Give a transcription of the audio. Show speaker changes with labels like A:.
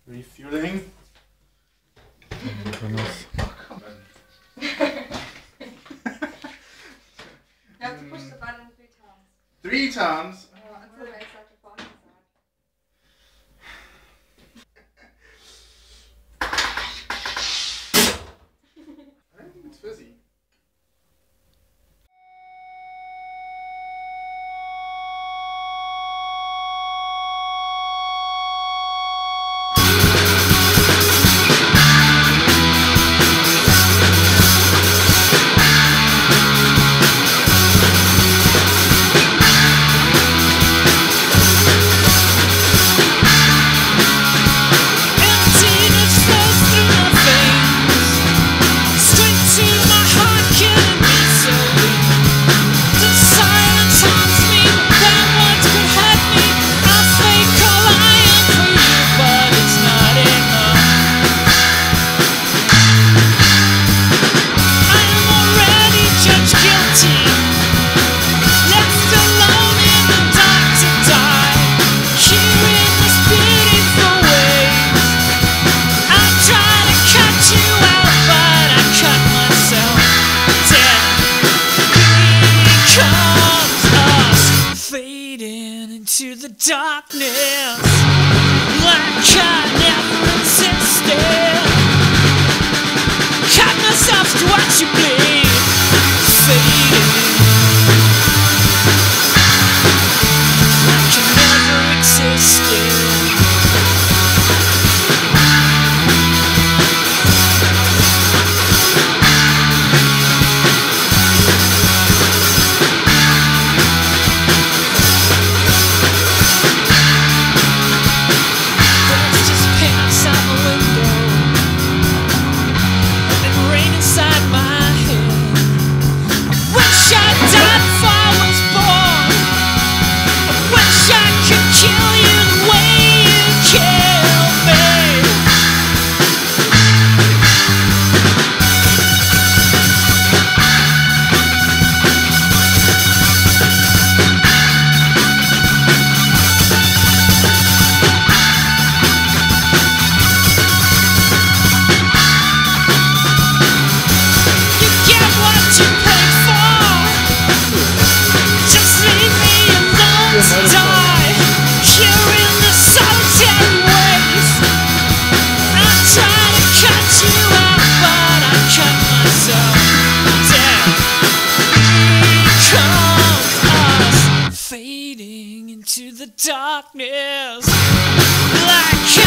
A: Refueling.
B: Oh my goodness.
A: Oh, come on.
C: You have to push the button 3 times.
A: 3 times?
C: Oh, until I start to fall inside.
A: I don't think it's fizzy.
D: into the darkness like I never existed. Cut myself to watch you bleed, fading like I never existed. Fading into the darkness like